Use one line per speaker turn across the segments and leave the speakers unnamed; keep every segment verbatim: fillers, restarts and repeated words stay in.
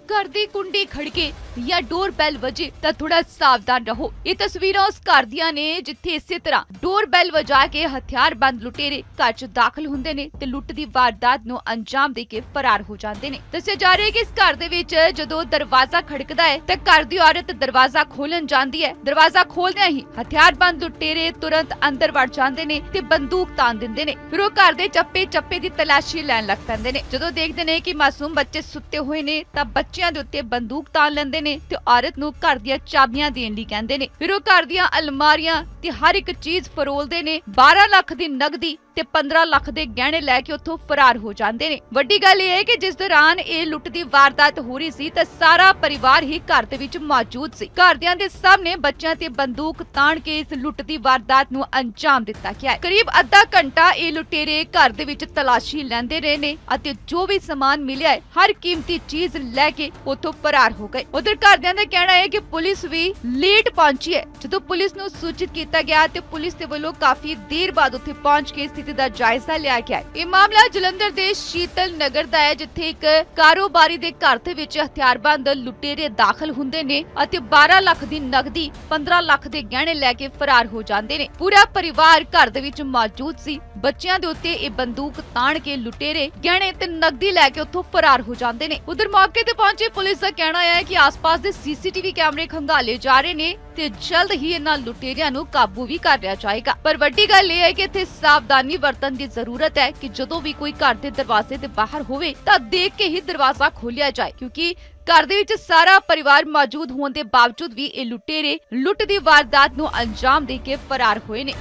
घर दी कुंडी खड़के या डोर बैल वजे तां थोड़ा सावधान रहो। ये तस्वीरां उस घर दियां ने जिथे इसे तरह डोर बैल वजा के हथियारबंद लुटेरे घर च दाखिल हुंदे ने ते लुੱਟ दी वारदात नूं अंजाम दे के फरार हो जांदे ने। दस्सिया जा रहा है कि इस घर दे विच जदों दरवाजा खड़कदा है तां घर दी औरत दरवाजा खोलन जांदी है। दरवाजा खोलदिआं ही हथियारबंद लुटेरे तुरंत अंदर वड़ जांदे ने ते बंदूक तान दिंदे ने। फिर ओह घर दे चप्पे चप्पे दी तलाशी लैण लग पैंदे ने। जदों देखदे ने कि मासूम बच्चे सुत्ते होए ने तां बच्चिਆਂ ਦੇ ਉੱਤੇ ਬੰਦੂਕ ਤਾਨ ਲੈਂਦੇ ਨੇ ਤੇ ਔਰਤ ਨੂੰ ਘਰ ਦੀਆਂ ਚਾਬੀਆਂ ਦੇਣ ਲਈ ਕਹਿੰਦੇ ਨੇ। ਫਿਰ ਉਹ ਘਰ ਦੀਆਂ ਅਲਮਾਰੀਆਂ ਤੇ ਹਰ ਇੱਕ ਚੀਜ਼ ਫਰੋਲਦੇ ਨੇ। बारह ਲੱਖ ਦੀ ਨਗਦੀ ਤੇ पंद्रह ਲੱਖ ਦੇ ਗਹਿਣੇ ਲੈ ਕੇ ਉੱਥੋਂ ਫਰਾਰ ਹੋ ਜਾਂਦੇ ਨੇ। ਵੱਡੀ ਗੱਲ ਇਹ ਹੈ ਕਿ ਜਿਸ ਦੌਰਾਨ ਇਹ ਲੁੱਟ ਦੀ ਵਾਰਦਾਤ ਹੋ ਰਹੀ ਸੀ ਤਾਂ ਸਾਰਾ ਪਰਿਵਾਰ ਹੀ ਘਰ ਦੇ ਵਿੱਚ ਮੌਜੂਦ ਸੀ। ਘਰਦਿਆਂ ਦੇ ਸਾਹਮਣੇ ਬੱਚਿਆਂ ਤੇ ਬੰਦੂਕ ਤਾਣ ਕੇ ਇਸ ਲੁੱਟ ਦੀ ਵਾਰਦਾਤ ਨੂੰ ਅੰਜਾਮ ਦਿੱਤਾ ਗਿਆ ਹੈ। ਕਰੀਬ ਅੱਧਾ ਘੰਟਾ ਇਹ ਲੁਟੇਰੇ ਘਰ ਦੇ ਵਿੱਚ ਤਲਾਸ਼ੀ ਲੈਂਦੇ ਰਹੇ ਨੇ ਅਤੇ ਜੋ ਵੀ ਸਮਾਨ ਮਿਲਿਆ ਹੈ ਹਰ ਕੀਮਤੀ ਚੀਜ਼ ਲੈ ਕੇ ਉੱਥੋਂ ਫਰਾਰ ਹੋ ਗਏ। ਉਧਰ ਘਰਦਿਆਂ ਦਾ ਕਹਿਣਾ ਹੈ ਕਿ ਪੁਲਿਸ ਵੀ ਲੇਟ ਪਹੁੰਚੀ ਹੈ। ਜਦੋਂ ਪੁਲਿਸ ਨੂੰ ਸੂਚਿਤ ਕੀਤਾ ਗਿਆ ਤੇ ਪੁਲਿਸ ਦੇ ਵੱਲੋਂ ਕਾਫੀ ਦੇਰ ਬਾਅਦ ਉੱਥੇ ਪਹੁੰਚ ਕੇ ਸਥਿਤੀ ਦਾ ਜਾਇਜ਼ਾ ਲਿਆ ਗਿਆ। ਇਹ ਮਾਮਲਾ ਜਲੰਧਰ ਦੇ ਸ਼ੀਤਲ ਨਗਰ ਦਾ ਹੈ ਜਿੱਥੇ ਇੱਕ ਕਾਰੋਬਾਰੀ ਦੇ ਘਰ ਦੇ ਵਿੱਚ ਹਥਿਆਰਬੰਦ ਲੁਟੇਰੇ ਦਾਖਲ ਹੁੰਦੇ ਨੇ ਅਤੇ बारह ਲੱਖ ਦੀ ਨਗਦੀ पंद्रह ਲੱਖ ਦੇ ਗਹਿਣੇ ਲੈ ਕੇ ਫਰਾਰ ਹੋ ਜਾਂਦੇ ਨੇ। ਪੂਰਾ ਪਰਿਵਾਰ ਘਰ ਦੇ ਵਿੱਚ ਮੌਜੂਦ ਸੀ। ਬੱਚਿਆਂ ਦੇ ਉੱਤੇ ਇਹ ਬੰਦੂਕ ਤਾਣ ਕੇ ਲੁਟੇਰੇ ਗਹਿਣੇ ਤੇ ਨਗਦੀ ਲੈ ਕੇ ਉੱਥੋਂ ਫਰਾਰ ਹੋ ਜਾਂਦੇ ਨੇ। ਉਧਰ ਮੌਕੇ ਤੇ ਪਹੁੰਚੇ ਪੁਲਿਸ ਦਾ ਕਹਿਣਾ ਹੈ ਕਿ ਆਸ-ਪਾਸ ਦੇ ਸੀਸੀਟੀਵੀ ਕੈਮਰੇ ਖੰਗਾਲੇ ਜਾ ਰਹੇ ਨੇ ਤੇ ਜਲਦ ਹੀ ਇਹਨਾਂ ਲੁਟੇਰਿਆਂ ਨੂੰ ਕਾਬੂ ਵੀ ਕਰ ਲਿਆ ਜਾਏਗਾ। ਪਰ ਵੱਡੀ ਗੱਲ ਇਹ ਹੈ ਕਿ ਇੱਥੇ ਸਾਵਧਾਨੀ ਵਰਤਣ ਦੀ ਜ਼ਰੂਰਤ ਹੈ ਕਿ ਜਦੋਂ ਵੀ ਕੋਈ ਘਰ ਦੇ ਦਰਵਾਜ਼ੇ ਦੇ ਬਾਹਰ ਹੋਵੇ ਤਾਂ ਦੇਖ ਕੇ ਹੀ ਦਰਵਾਜ਼ਾ ਖੋਲਿਆ ਜਾਏ ਕਿਉਂਕਿ घर दे विच सारा परिवार मौजूद होने के बावजूद भी ये लुटेरे लुट दी वारदात नूं अंजाम दे के फरार हुए ने।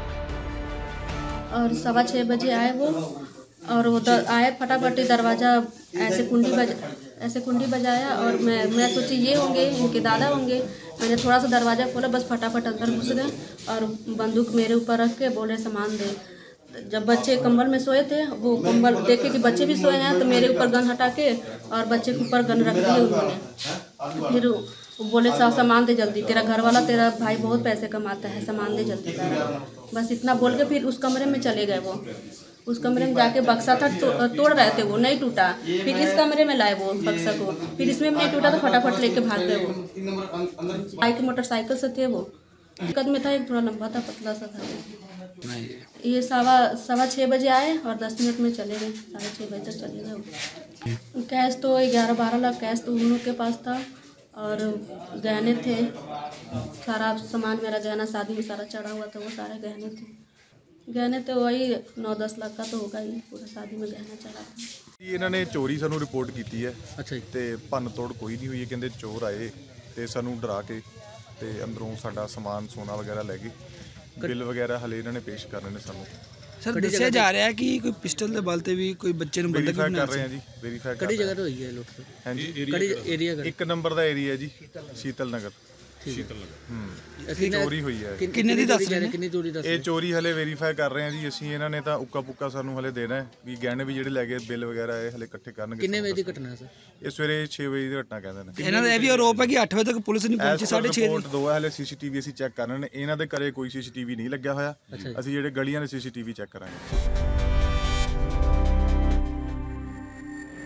और सवा छः बजे आए वो और वो आए फटाफट दरवाज़ा ऐसे कुंडी बज ऐसे कुंडी बजाया और मैं मैं सोची ये होंगे इनके दादा होंगे। मैंने थोड़ा सा दरवाज़ा खोला बस फटाफट अंदर घुस गए और बंदूक मेरे ऊपर रख के बोले सामान दे। जब बच्चे कंबल में सोए थे वो कंबल देखे कि बच्चे भी सोए हैं तो मेरे ऊपर गन हटा के और बच्चे के ऊपर गन रख दिए उन्होंने। फिर वो बोले सा सामान दे जल्दी तेरा घर वाला तेरा भाई बहुत पैसे कमाता है सामान दे जल्दी। बस इतना बोल के फिर उस कमरे में चले गए। वो उस कमरे में जाके बक्सा था तो, तोड़ रहे थे वो नहीं टूटा। फिर इस कमरे में लाए वो बक्सा को फिर इसमें नहीं टूटा तो फटाफट लेके भाग गए। वो बाइक मोटरसाइकिल से थे वो कद में था एक थोड़ा लंबा था पतला सा था। ये सवा सवा छः बजे आए और दस मिनट में चले गए। साढ़े छः बजे तक चले गए। कैश तो ग्यारह बारह लाख कैश तो उन लोग के पास था और गहने थे सारा सामान मेरा गहना शादी में सारा चढ़ा हुआ था वो सारे गहने थे। गहने तो वही नौ दस लाख का तो होगा ही पूरा शादी में गहना चढ़ा था।
ਇਹਨਾਂ ਨੇ ਚੋਰੀ ਸਾਨੂੰ ਰਿਪੋਰਟ ਕੀਤੀ ਹੈ।
ਅੱਛਾ ਜੀ।
ਤੇ ਭੰਨ ਤੋੜ ਕੋਈ ਨਹੀਂ ਹੋਈ। ਕਹਿੰਦੇ ਚੋਰ ਆਏ ਤੇ ਸਾਨੂੰ ਡਰਾ ਕੇ ਤੇ ਅੰਦਰੋਂ ਸਾਡਾ ਸਮਾਨ ਸੋਨਾ ਵਗੈਰਾ ਲੈ ਗਏ। ਬਿੱਲ ਵਗੈਰਾ ਹਲੇ ਇਹਨਾਂ ਨੇ ਪੇਸ਼ ਕਰਨੇ ਨੇ ਸਾਨੂੰ।
ਸਰ ਦੱਸਿਆ ਜਾ ਰਿਹਾ ਹੈ ਕਿ ਕੋਈ ਪਿਸਟਲ ਦੇ ਬਲ ਤੇ ਵੀ ਕੋਈ ਬੱਚੇ ਨੂੰ ਬੰਦਕ
ਵੈਰੀਫਾਈ ਕਰ ਰਹੇ ਹਾਂ ਜੀ। ਵੈਰੀਫਾਈ
ਕਿਹੜੀ ਜਗ੍ਹਾ ਤੋਂ ਹੋਈ ਹੈ ਲੁੱਟ?
ਹਾਂਜੀ
ਕਿਹੜੀ ਏਰੀਆ ਕਰ?
ਇੱਕ ਨੰਬਰ ਦਾ ਏਰੀਆ ਜੀ ਸ਼ੀਤਲ ਨਗਰ। ਸ਼ੀਤਲ ਨਗਰ ਹੂੰ ਚੋਰੀ ਹੋਈ ਹੈ।
ਕਿੰਨੇ ਦੀ ਦੱਸ ਰਹੇ ਨੇ? ਕਿੰਨੀ ਚੋਰੀ ਦੱਸ ਰਹੇ?
ਇਹ ਚੋਰੀ ਹਲੇ ਵੈਰੀਫਾਈ ਕਰ ਰਹੇ ਹਾਂ ਜੀ ਅਸੀਂ। ਇਹਨਾਂ ਨੇ ਤਾਂ ਉੱਕਾ ਪੁੱਕਾ ਸਾਨੂੰ ਹਲੇ ਦੇਣਾ ਹੈ ਵੀ ਗਹਿਣੇ ਵੀ ਜਿਹੜੇ ਲੈ ਗਏ ਬਿੱਲ ਵਗੈਰਾ ਇਹ ਹਲੇ ਇਕੱਠੇ ਕਰਨਗੇ।
ਕਿੰਨੇ ਵਜੇ ਦੀ ਘਟਨਾ ਹੈ ਸਰ?
ਇਹ ਸਵੇਰੇ ਛੇ ਵਜੇ ਦੀ ਘਟਨਾ ਕਹਿੰਦੇ ਨੇ।
ਇਹਨਾਂ ਦਾ ਇਹ ਵੀ ਆਰੋਪ ਹੈ ਕਿ ਅੱਠ ਵਜੇ ਤੱਕ ਪੁਲਿਸ ਨਹੀਂ ਪਹੁੰਚੀ। ਸਾਢੇ ਛੇ
ਰਿਪੋਰਟ ਦੋ ਹੈ ਹਲੇ ਸੀਸੀਟੀਵੀ ਅਸੀਂ ਚੈੱਕ ਕਰ ਰਹੇ ਨੇ। ਇਹਨਾਂ ਦੇ ਘਰੇ ਕੋਈ ਸੀਸੀਟੀਵੀ ਨਹੀਂ ਲੱਗਿਆ ਹੋਇਆ। ਅਸੀਂ ਜਿਹੜੇ ਗਲੀਆਂ ਦੇ ਸੀਸੀਟੀਵੀ ਚੈੱਕ ਕਰਾਂਗੇ।